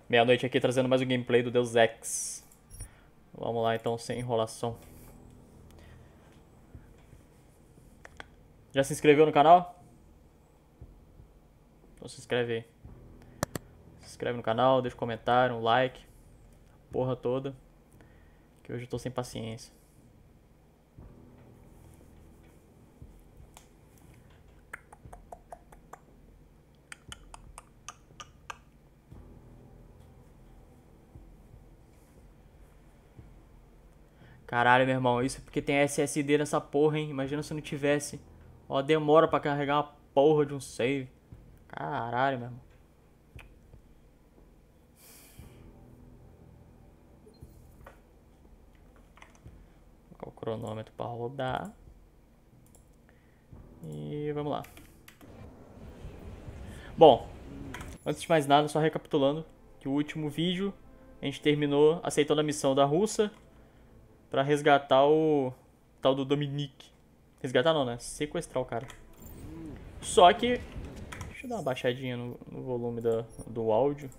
Meia-noite aqui trazendo mais um gameplay do Deus Ex. Vamos lá então, sem enrolação. Já se inscreveu no canal? Então se inscreve aí. Se inscreve no canal, deixa um comentário, um like. Porra toda. Que hoje eu tô sem paciência. Caralho, meu irmão, isso é porque tem SSD nessa porra, hein? Imagina se não tivesse. Ó, demora pra carregar uma porra de um save. Caralho, meu irmão. Vou colocar o cronômetro pra rodar. E vamos lá. Bom, antes de mais nada, só recapitulando que o último vídeo a gente terminou aceitando a missão da Russa pra resgatar o tal do Dominique. Resgatar não, né? Sequestrar o cara. Só que... Deixa eu dar uma baixadinha no volume do áudio.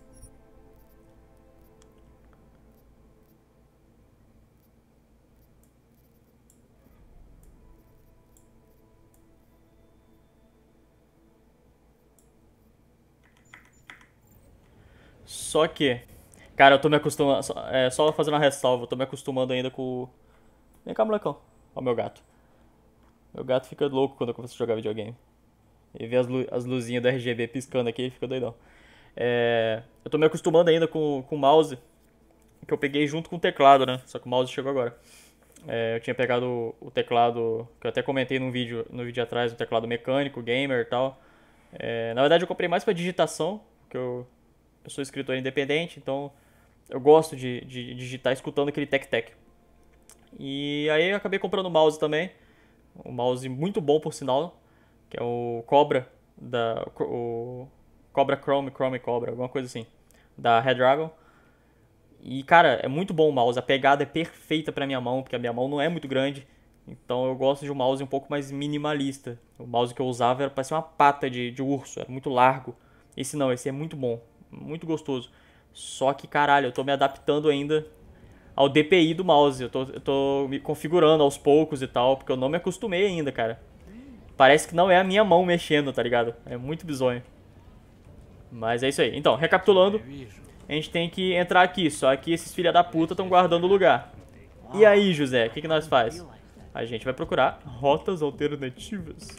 Só que... Cara, eu tô me acostumando... só fazendo uma ressalva. Eu tô me acostumando ainda com... Vem cá, molecão. Ó o meu gato. Meu gato fica louco quando eu começo a jogar videogame. Ele vê as luzinhas do RGB piscando aqui e fica doidão. Eu tô me acostumando ainda com o mouse, que eu peguei junto com o teclado, né? Só que o mouse chegou agora. Eu tinha pegado o teclado, que eu até comentei no vídeo atrás, o teclado mecânico, gamer e tal. Na verdade eu comprei mais pra digitação, porque eu sou escritor independente, então eu gosto de digitar escutando aquele tec-tec. E aí eu acabei comprando o mouse também, um mouse muito bom por sinal, que é o Cobra, o Cobra Chrome Cobra, alguma coisa assim, da Redragon. E cara, é muito bom o mouse, a pegada é perfeita pra minha mão, porque a minha mão não é muito grande, então eu gosto de um mouse um pouco mais minimalista. O mouse que eu usava era parecia uma pata de urso, era muito largo. Esse não, esse é muito bom, muito gostoso. Só que caralho, eu tô me adaptando ainda ao DPI do mouse, eu tô me configurando aos poucos e tal, porque eu não me acostumei ainda, cara. Parece que não é a minha mão mexendo, tá ligado? É muito bizonho. Mas é isso aí. Então, recapitulando, a gente tem que entrar aqui, só que esses filha da puta estão guardando o lugar. E aí, José, o que nós faz? A gente vai procurar rotas alternativas.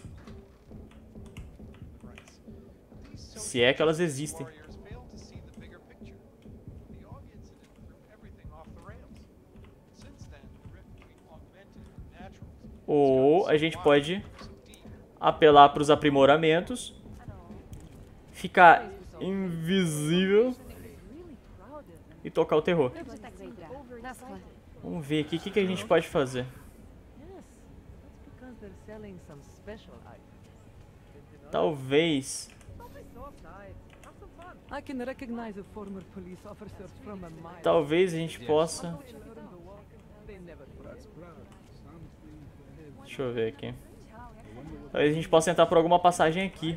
Se é que elas existem. Ou a gente pode apelar para os aprimoramentos, ficar invisível e tocar o terror. Vamos ver aqui o que a gente pode fazer. Talvez... Talvez a gente possa... Deixa eu ver aqui. Talvez a gente possa entrar por alguma passagem aqui.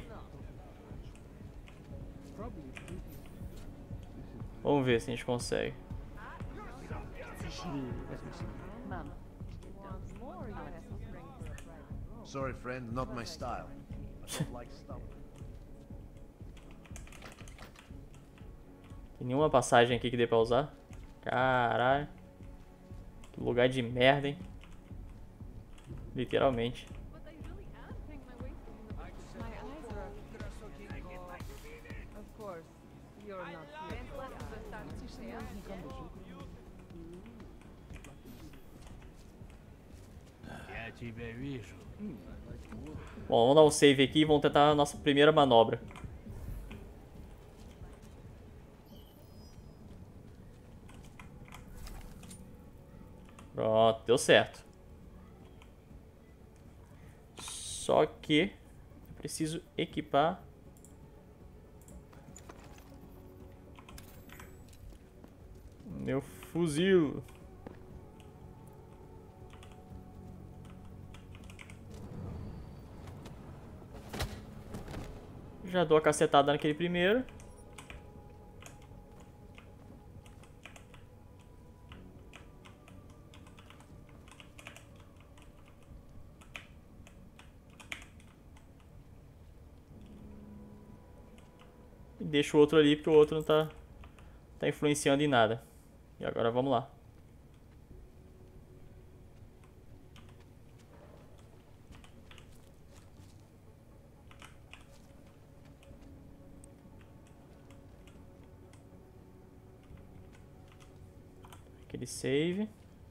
Vamos ver se a gente consegue. Sorry, friend, not my style. Tem nenhuma passagem aqui que dê pra usar. Caralho. Que lugar de merda, hein? Literalmente. Bom, vamos dar um save aqui e vamos tentar a nossa primeira manobra. Pronto, deu certo. Só que eu preciso equipar meu fuzil. Já dou a cacetada naquele primeiro. deixo o outro ali porque o outro não tá influenciando em nada. E agora vamos lá. Aquele save.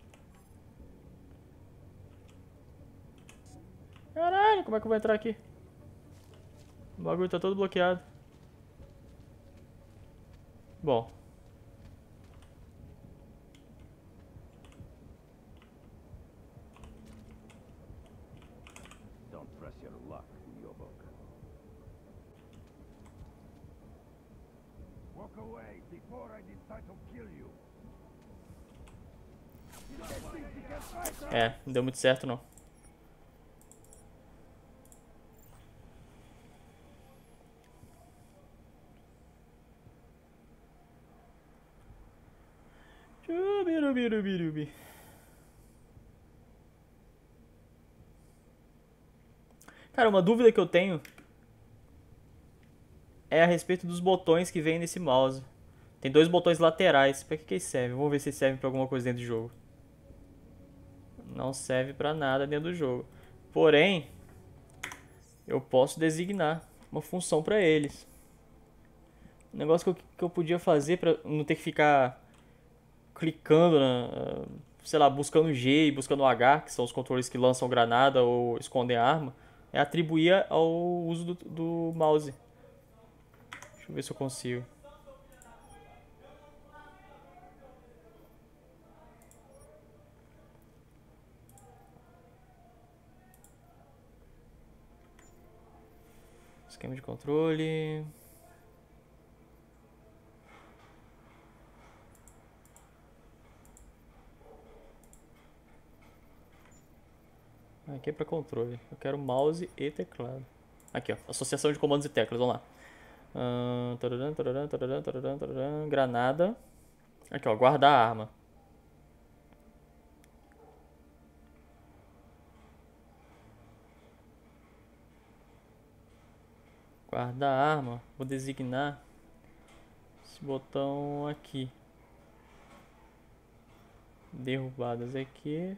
Caralho, como é que eu vou entrar aqui? O bagulho tá todo bloqueado. Bom. Don't press your luck, Yobok. Walk away before I decide to kill you. É, não deu muito certo não. Chubirubirubirubi. Cara, uma dúvida que eu tenho é a respeito dos botões que vem nesse mouse. Tem dois botões laterais. Pra que eles servem? Vamos ver se eles servem pra alguma coisa dentro do jogo. Não serve pra nada dentro do jogo. Porém, eu posso designar uma função pra eles. Um negócio que eu podia fazer pra não ter que ficar clicando sei lá, buscando G e buscando H, que são os controles que lançam granada ou escondem arma, é atribuir ao uso do mouse. Deixa eu ver se eu consigo. Esquema de controle. Aqui é para controle. Eu quero mouse e teclado. Aqui, ó. Associação de comandos e teclas. Vamos lá. Granada. Aqui, ó. Guardar a arma. Guardar a arma. Vou designar esse botão aqui. Derrubadas aqui.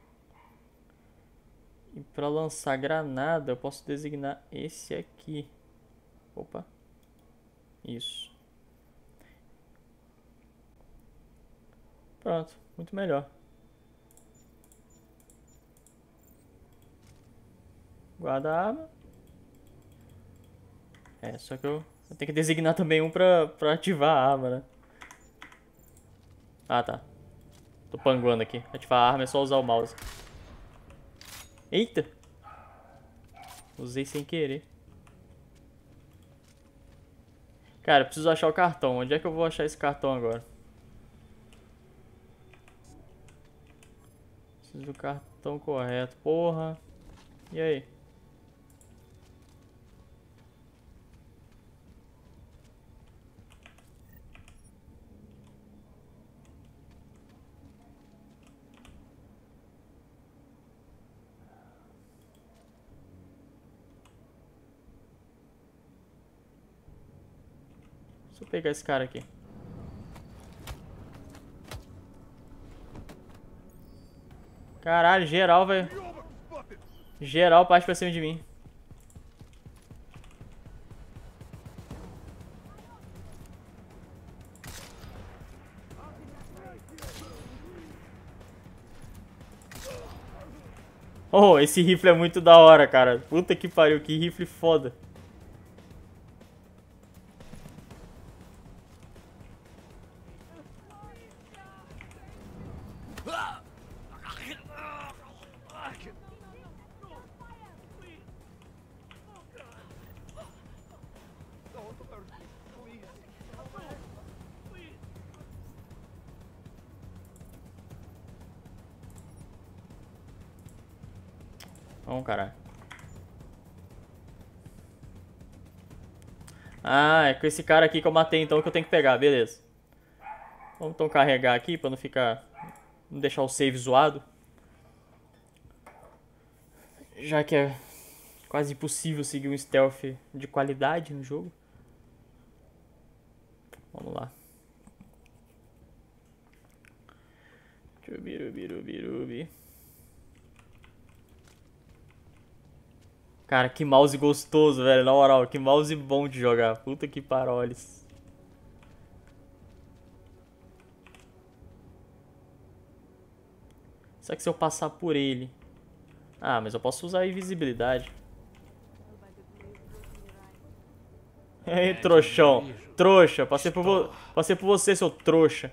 E para lançar granada, eu posso designar esse aqui. Opa. Isso. Pronto, muito melhor. Guarda a arma. É, só que eu tenho que designar também um pra ativar a arma, né? Ah, tá. Tô panguando aqui. Ativar a arma é só usar o mouse. Eita! Usei sem querer. Cara, eu preciso achar o cartão. Onde é que eu vou achar esse cartão agora? Preciso do cartão correto. Porra. E aí? Deixa eu pegar esse cara aqui. Caralho, geral, velho. Geral parte pra cima de mim. Oh, esse rifle é muito da hora, cara. Puta que pariu, que rifle foda. Vamos, caralho. Ah, é com esse cara aqui que eu matei então que eu tenho que pegar, beleza. Vamos então carregar aqui pra não ficar... Não deixar o save zoado. Já que é quase impossível seguir um stealth de qualidade no jogo. Vamos lá. Chubirubirubirubi. Cara, que mouse gostoso, velho. Na moral, que mouse bom de jogar. Puta que paroles. Será que se eu passar por ele... Ah, mas eu posso usar a invisibilidade. Ei, trouxão. Trouxa. Passei por você, seu trouxa.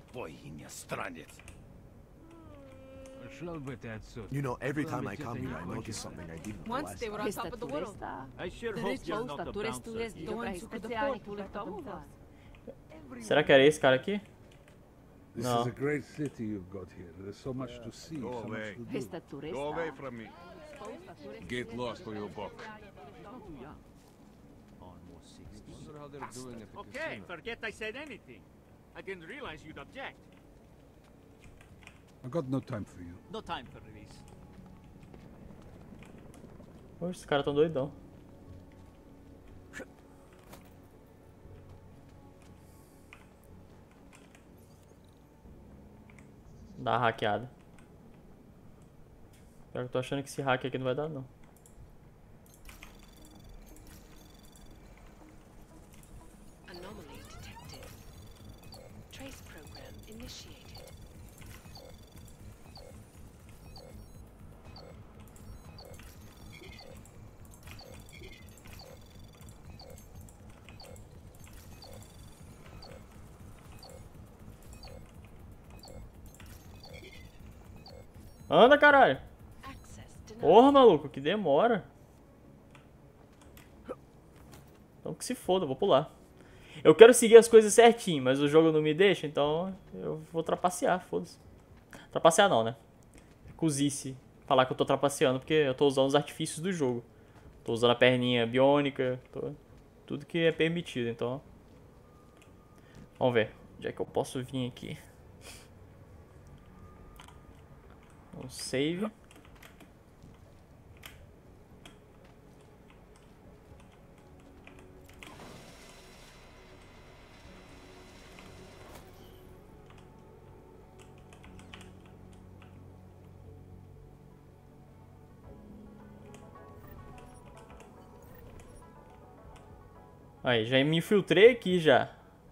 You know, every time I come here, I notice something I didn't the Once last they were time. on top of the world. I sure hope you're not a bouncer. The ones who could afford to lift uvas. Será que era esse cara aqui? This No. is a great city you've got here. There's so much to see, Go so away. much to do. Go away from me. Get lost or you'll buck. Wonder how they're doing at the Okay, casino. forget I said anything. I didn't realize you'd object. I've got no time for you. No time for release. Poxa, esses caras tão doidão. Dá uma hackeada. Pior que eu tô achando que esse hack aqui não vai dar, não. Anomaly detected. Trace program initiated. Anda, caralho! Access denied. Porra, maluco, que demora. Então que se foda, eu vou pular. Eu quero seguir as coisas certinho, mas o jogo não me deixa, então eu vou trapacear, foda-se. Trapacear não, né? É cozice falar que eu tô trapaceando, porque eu tô usando os artifícios do jogo. Tô usando a perninha biônica, tudo que é permitido, então... Vamos ver, onde é que eu posso vir aqui? Um save. Aí, já me infiltrei aqui já.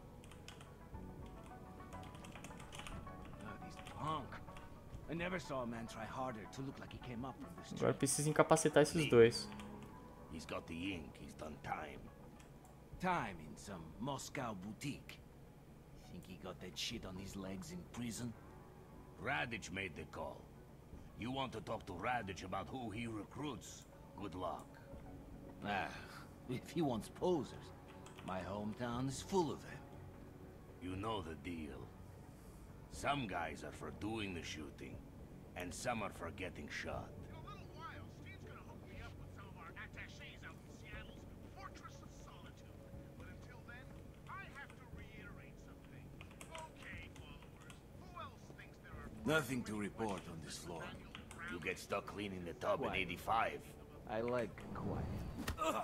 Ah, this punk. I never saw a man try harder to look like he came up from the street. Agora eu preciso incapacitar esses dois. He's got the ink. He's done time. Time in some Moscow boutique. Think he got that shit on his legs in prison? Radich made the call. You want to talk to Radich about who he recruits? Good luck. Ah, if he wants posers, my hometown is full of them. You know the deal. Some guys are for doing the shooting, and some are for getting shot. In a little while, Steve's gonna hook me up with some of our attachés out in Seattle's Fortress of Solitude. But until then, I have to reiterate something. Okay, followers, who else thinks there are... Nothing to report on this floor. You get stuck cleaning the tub in 85. I like quiet.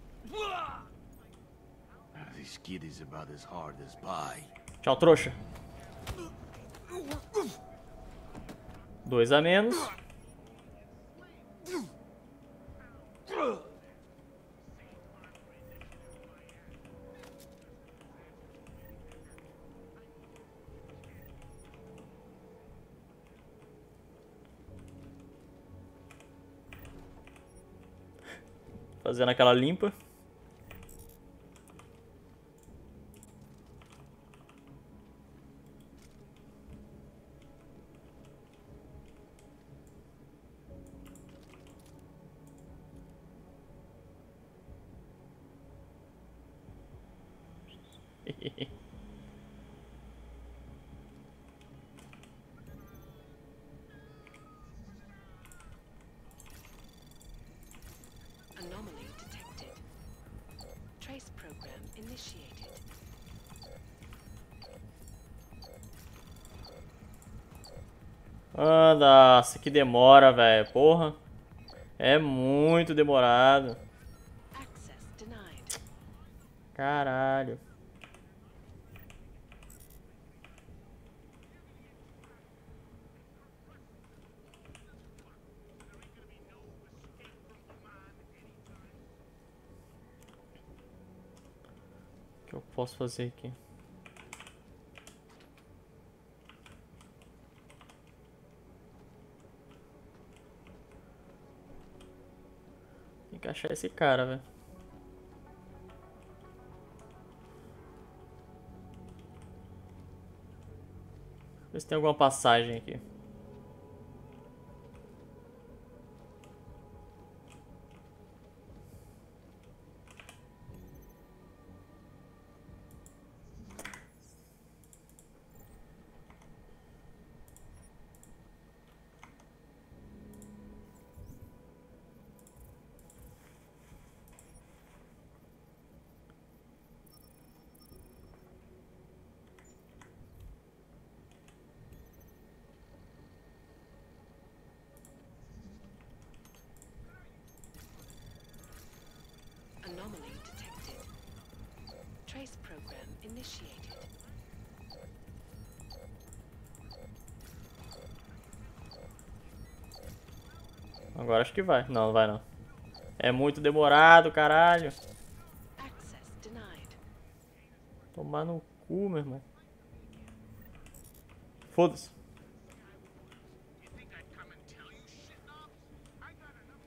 This kid is about as hard as pie. Tchau, trouxa. 2 a menos. Fazendo aquela limpa. Anomaly detected. Trace program initiated. Nossa, que demora, velho. Porra. É muito demorado. Access denied. Caralho. posso fazer aqui? Tem que achar esse cara, velho. Ver se tem alguma passagem aqui. Anomaly detected. Trace program initiated. Agora acho que vai. Não, não vai não. É muito demorado, caralho. Access denied. Tomar no cu, meu irmão. Foda-se. You think I'd come and tell you shit knobs? I got enough.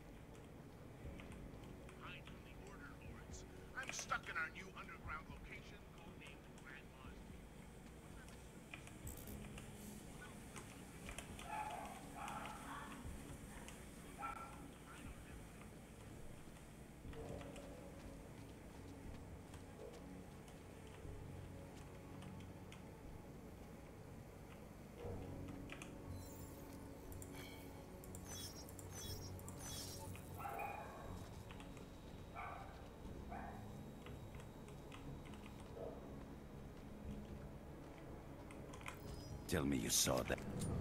Hide from the Order Lords. I'm stuck in our new underground location, codenamed Grandma's. Tell me you saw that.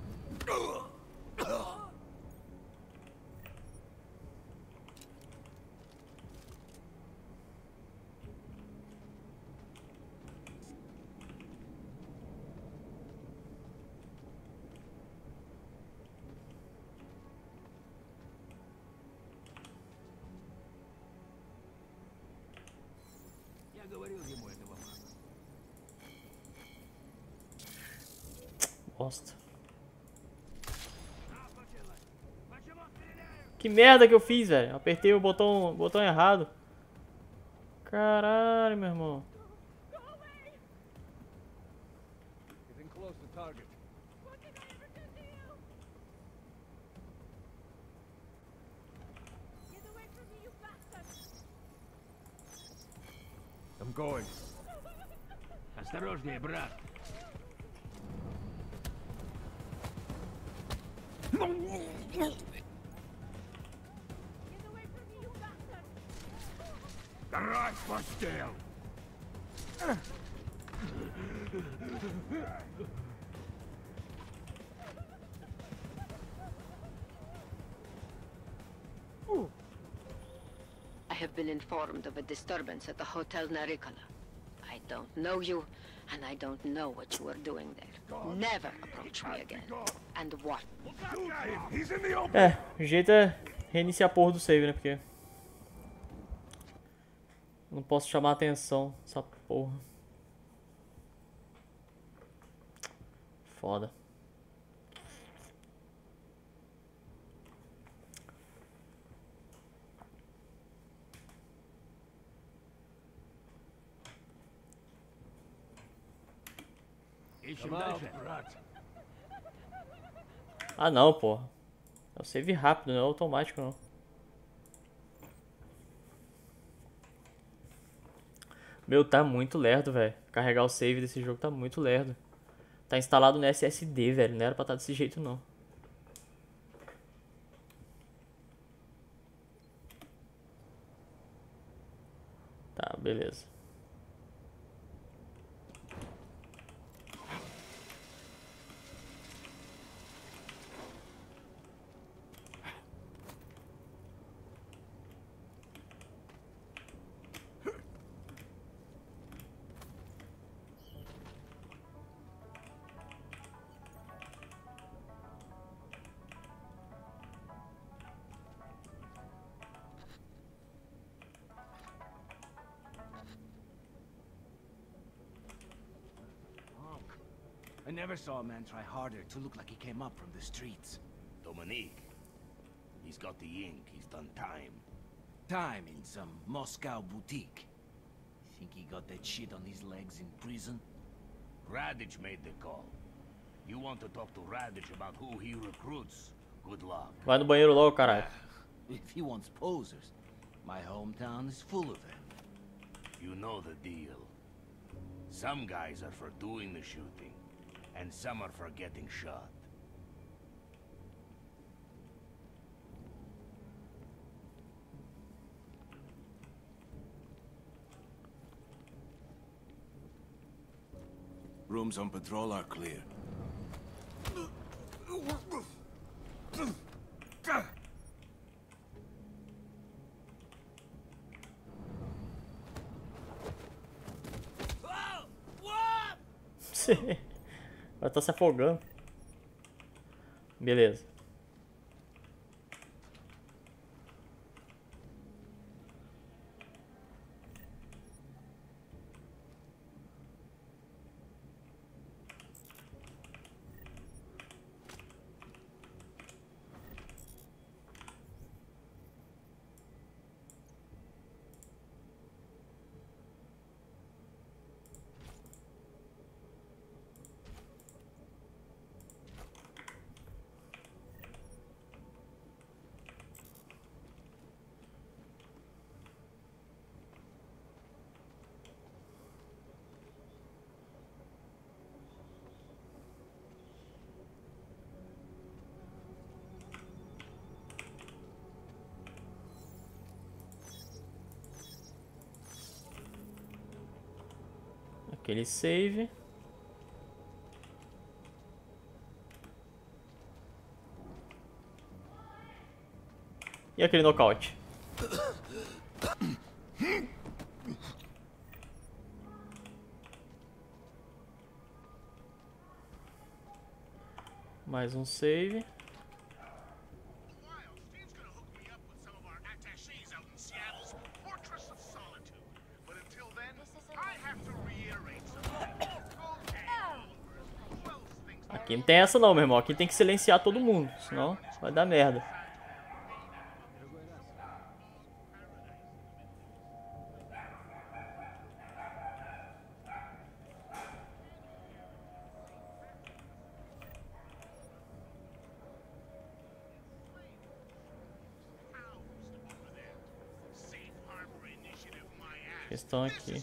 Я говорил ему этого мало. Bosta. Que merda que eu fiz, velho. Apertei o botão errado. Caralho, meu irmão. Getting close to target. I'm going. Осторожнее, брат. Карась, постел! I have been informed of a disturbance at the Hotel Naricola. I don't know you, and I don't know what you are doing there. Never approach me again. And what? He's in the open! É, o jeito é reiniciar a porra do save, né? Porque não posso chamar a atenção essa porra. Foda. Ищем дальше, брат. Ah não, porra. É o save rápido, não é automático não. Meu, tá muito lerdo, velho. Carregar o save desse jogo tá muito lerdo. Tá instalado no SSD, velho. Não era pra estar desse jeito, não. Tá, beleza. never saw a man try harder to look like he came up from the streets. Dominique. He's got the ink. He's done time. Time in some Moscow boutique. Think he got that shit on his legs in prison? Radic made the call. You want to talk to Radic about who he recruits? Good luck. Vai no banheiro logo, caralho. If he wants posers, my hometown is full of them. You know the deal. Some guys are for doing the shooting, and some are for getting shot. Rooms on patrol are clear. Ela tá se afogando. Beleza. Aquele save. E aquele nocaute. Mais um save. Aqui não tem essa não, meu irmão. Aqui tem que silenciar todo mundo, senão vai dar merda. Questão aqui.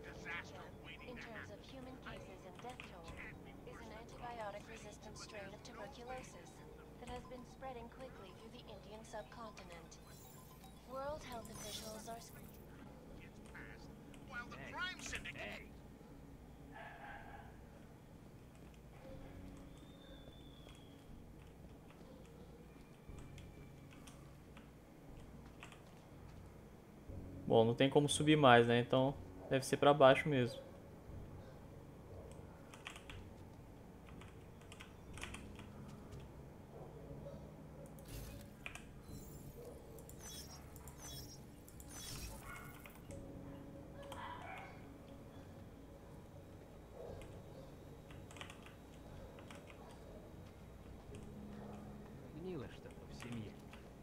World health officials are... While the crime syndicate... Bom, não tem como subir mais, né? Então deve ser pra baixo mesmo. Гнило что-то в семье.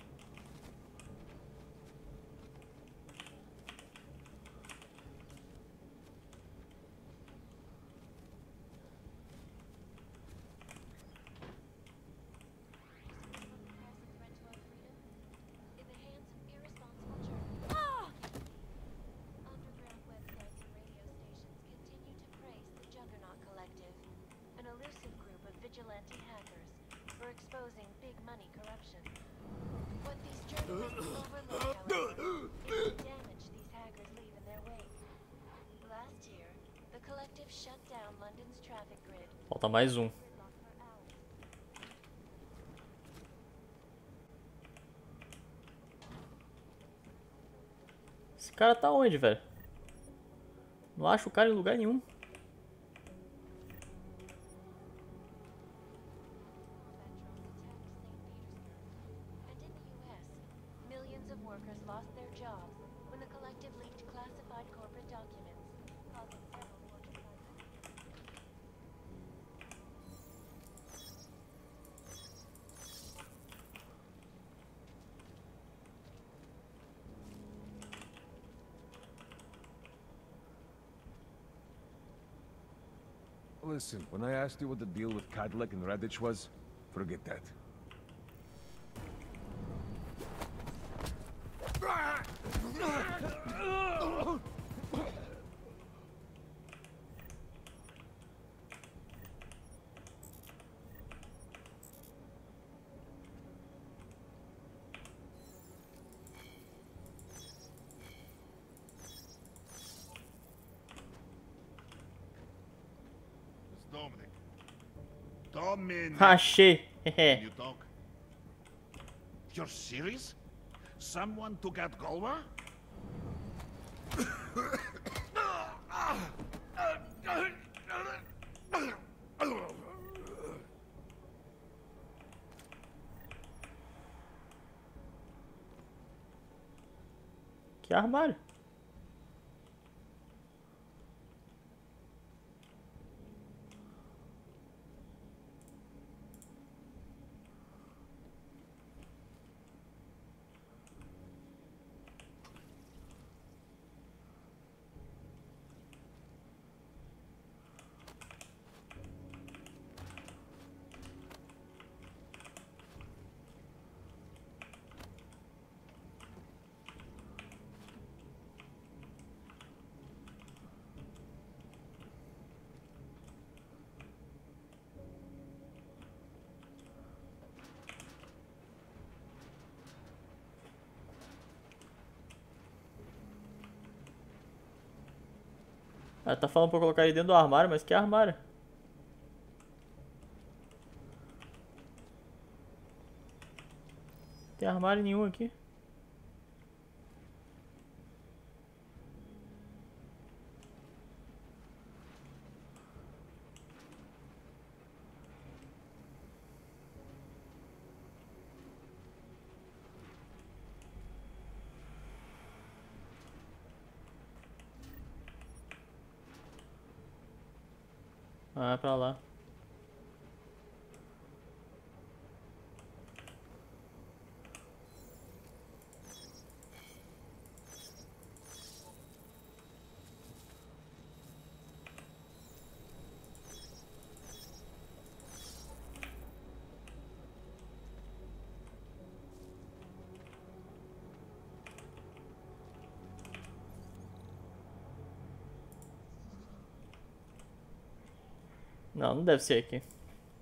Vigilante hackers for exposing big money corruption. What these journalists overlook, however, is the damage these hackers leave in their wake. Last year, the collective shut down London's traffic grid. Falta mais um. Esse cara tá onde, velho? Não acho o cara em lugar nenhum. Listen, when I asked you what the deal with Cadillac and Radich was, forget that. Dominic. Dominic. Achei. You talk? You're serious? Someone took out Golwa? Que armário? Ela tá falando pra colocar ele dentro do armário, mas que armário? Não tem armário nenhum aqui. Ah, é pra lá. Não, não deve ser aqui.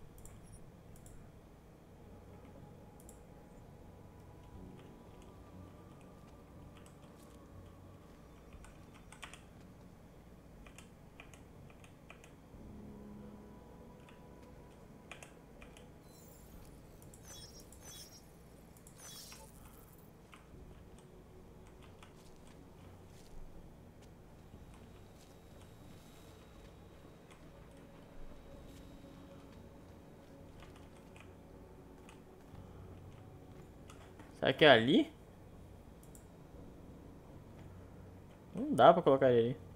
Será que é ali? Não dá pra colocar ele ali.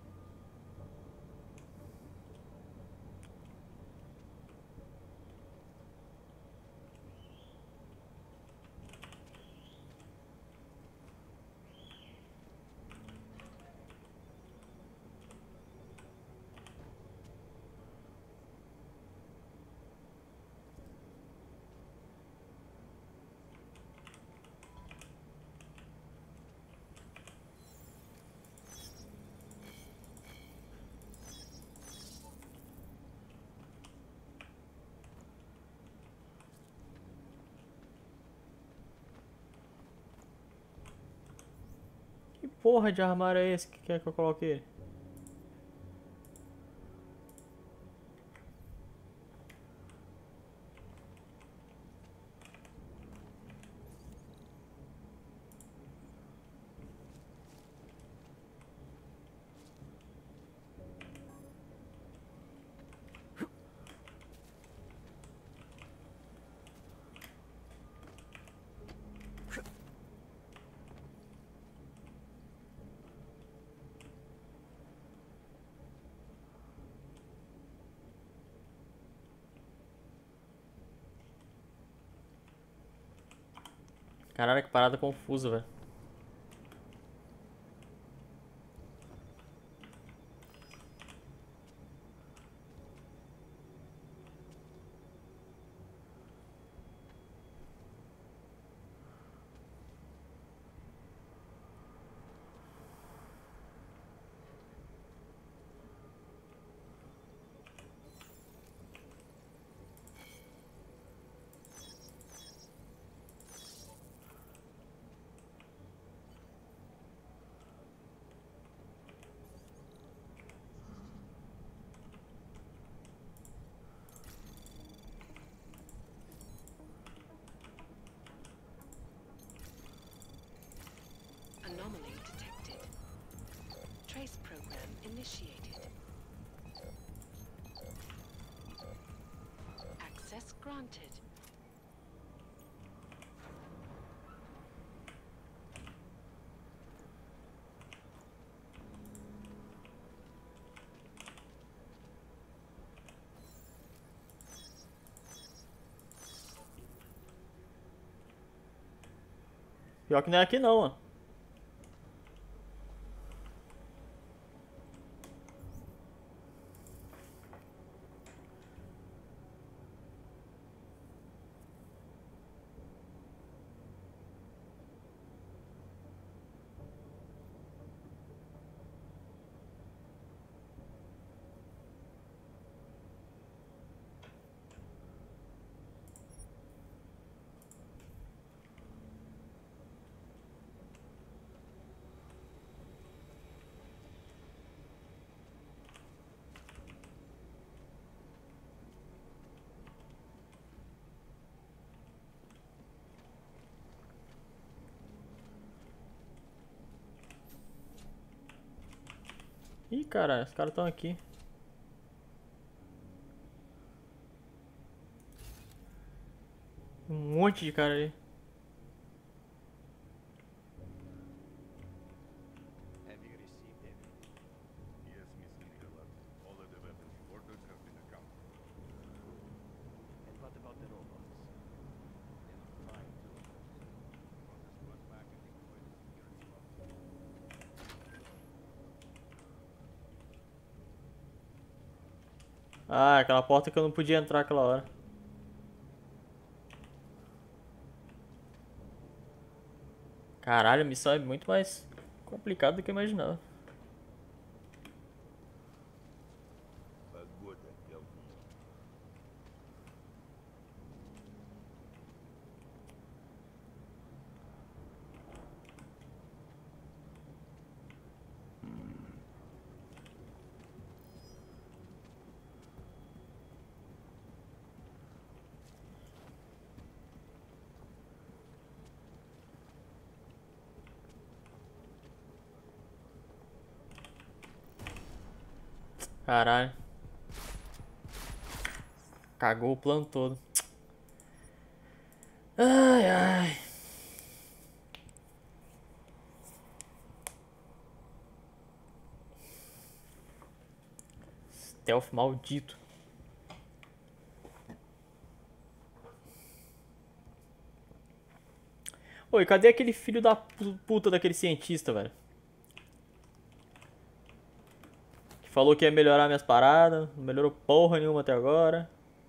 Que porra de armário é esse que quer que eu coloque ele? Caralho, que parada confusa, velho. initiated. Access granted. Pior que não é aqui não, mano. Ih, caralho, os caras estão aqui. Um monte de cara ali. Have you received everything? Yes, Miss Nicola. All of the weapons you ordered have been accounted for. And what about the robots? They look fine too. Brought the squad back and deployed the security box. Ah, aquela porta que eu não podia entrar aquela hora. Caralho, a missão é muito mais complicada do que eu imaginava. Погода говно. Caralho. Cagou o plano todo. Ai, ai. Stealth maldito. Oi, cadê aquele filho da puta daquele cientista, velho? Que falou que ia melhorar minhas paradas. Não melhorou porra nenhuma até agora.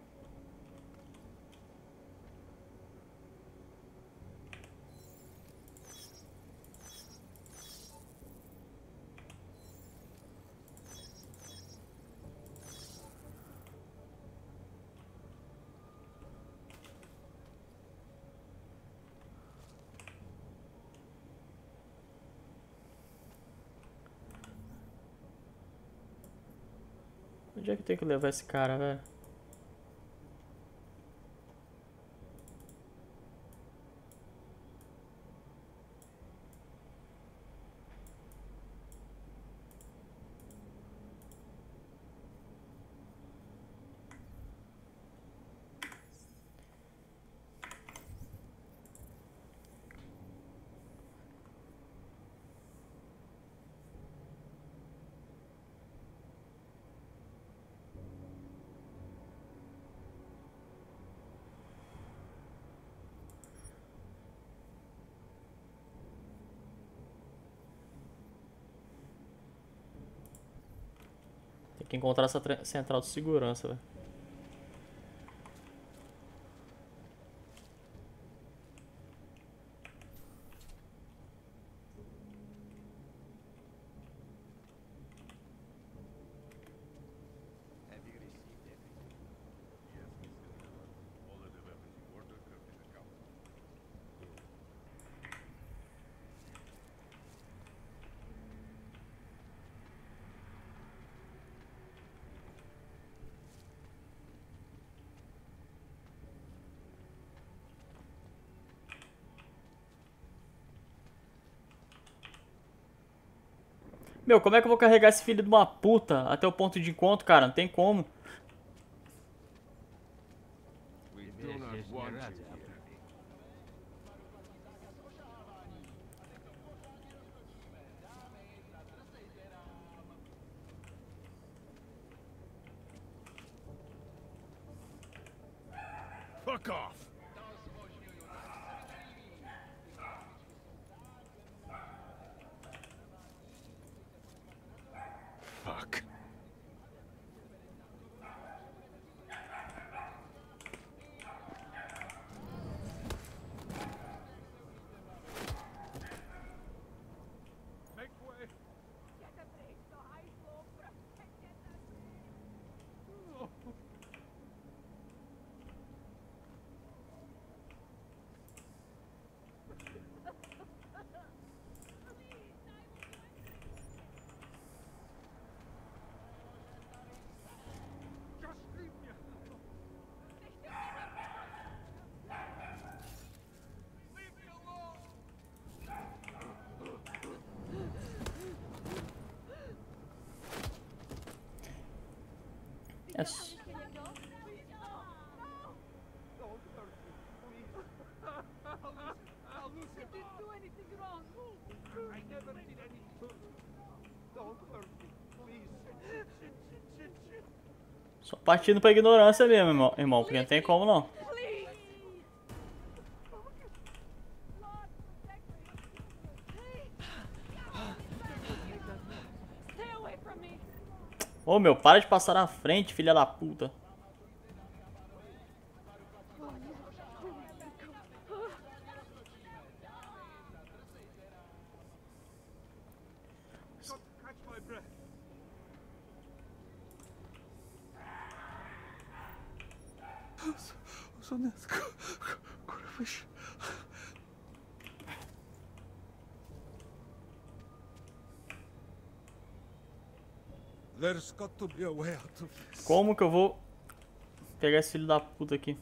Onde é que tem que levar esse cara, velho? Tem que encontrar essa central de segurança, velho. Have you received everything? Yes, Miss Nicola. All of the weapons you ordered have been accounted for. Meu, como é que eu vou carregar esse filho de uma puta até o ponto de encontro, cara? Não tem como. We do not want you here. Fuck off! Fuck. Make way. Just leave me alone. Leave me alone. Yes. Don't hurt me, please. I'll lose him. I didn't do anything wrong. I never did anything. Don't hurt me, please. Shit. Só partindo pra ignorância mesmo, irmão. Porque não tem como não. Ô meu, para de passar na frente, filha da puta. Catch my breath. There's got to be a way out of this. Como que eu vou pegar esse filho da puta aqui?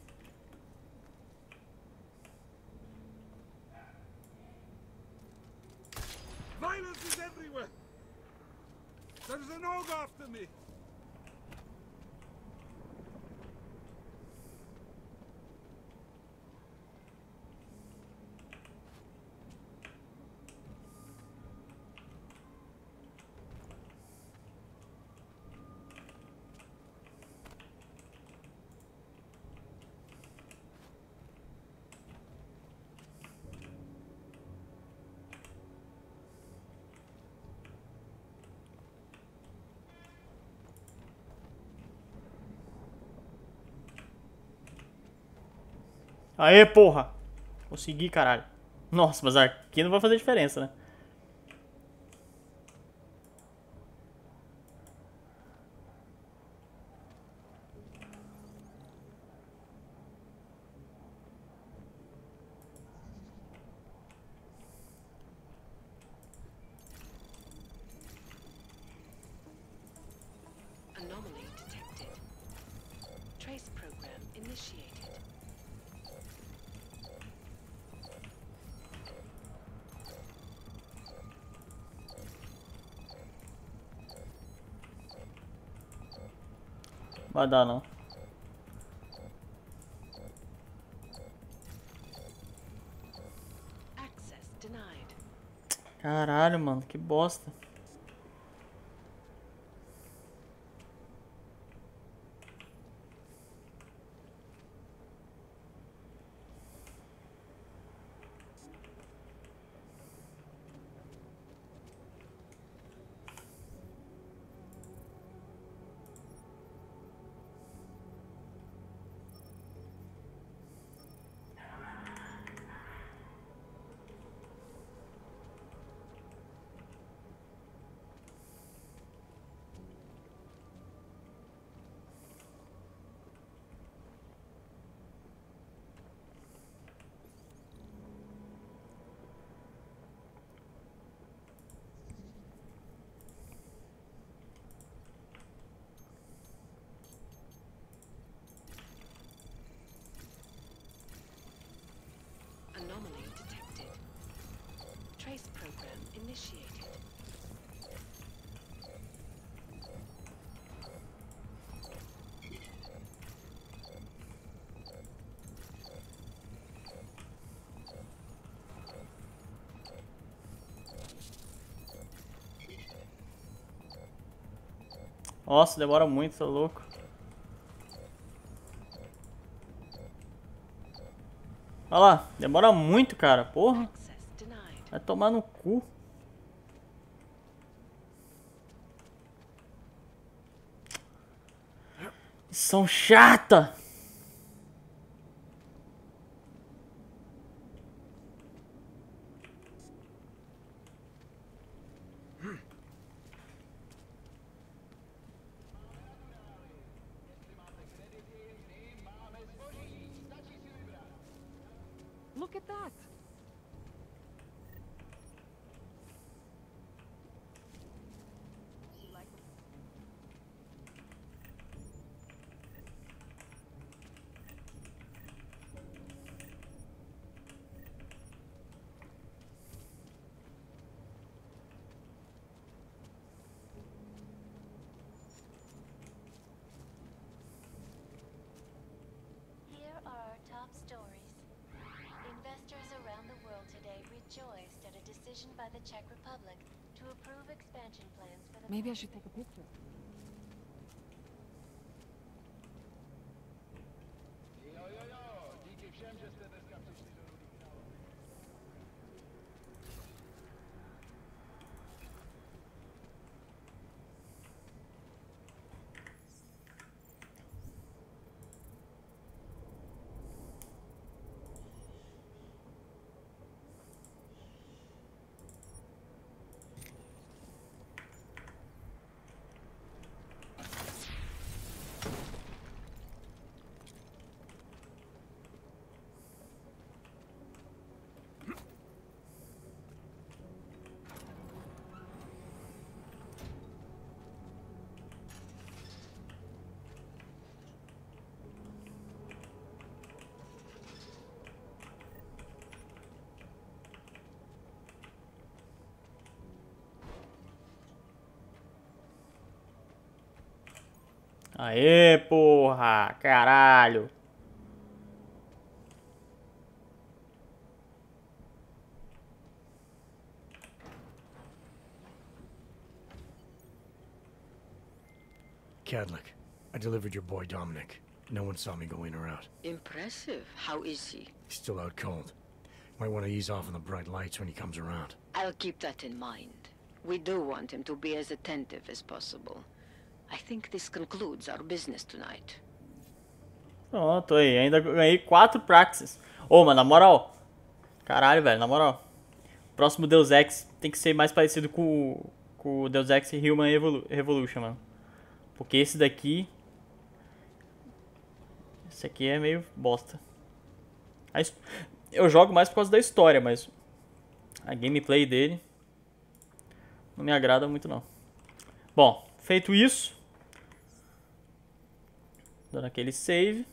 Violence is everywhere. There's an ogre after me. Aê, porra! Consegui, caralho. Nossa, mas aqui não vai fazer diferença, né? Anomaly detected. Trace program initiated. Vai dar não. Access denied. Caralho, mano, que bosta. Anomaly detected. Trace program initiated. Nossa, demora muito, tá louco. Olha lá, demora muito, cara. Porra. Vai tomar no cu. São chata. Look at that. Here are our top stories. Investors around the world today rejoiced at a decision by the Czech Republic to approve expansion plans for the... Maybe I should take a picture. Aê, porra! Caralho! Cadlick, I delivered your boy Dominic. No one saw me go in or out. Impressive. How is he? He's still out cold. Might want to ease off on the bright lights when he comes around. I'll keep that in mind. We do want him to be as attentive as possible. I think this concludes our business tonight. Pronto, aí. Ainda ganhei 4 praxis. Ô, mas na moral. Caralho, velho, na moral. O próximo Deus Ex tem que ser mais parecido com o Deus Ex Human Revolution, mano. Porque esse daqui... Esse aqui é meio bosta. Eu jogo mais por causa da história, mas... A gameplay dele... Não me agrada muito, não. Bom, feito isso... Dando aquele save.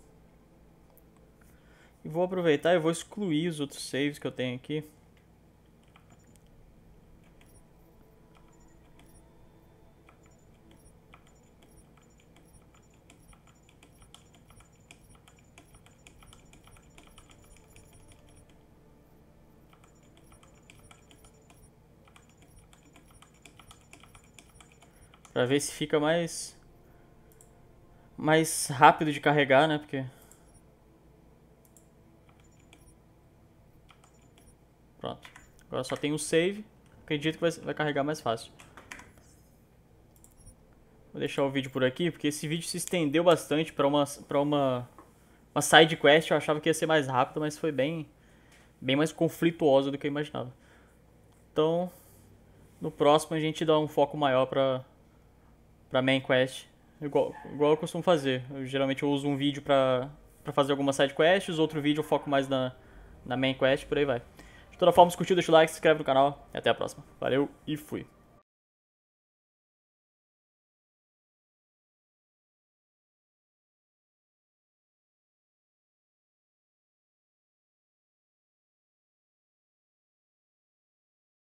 E vou aproveitar e vou excluir os outros saves que eu tenho aqui. Pra ver se fica mais rápido de carregar, né? Porque... Pronto. Agora só tem o save. Acredito que vai carregar mais fácil. Vou deixar o vídeo por aqui, porque esse vídeo se estendeu bastante pra uma side quest. Eu achava que ia ser mais rápido, mas foi bem mais conflituosa do que eu imaginava. Então, no próximo a gente dá um foco maior pra main quest. Igual eu costumo fazer. Geralmente eu uso um vídeo pra fazer algumas side quests, outro vídeo eu foco mais na main quest, por aí vai. De toda forma, se curtiu, deixa o like, se inscreve no canal e até a próxima. Valeu e fui!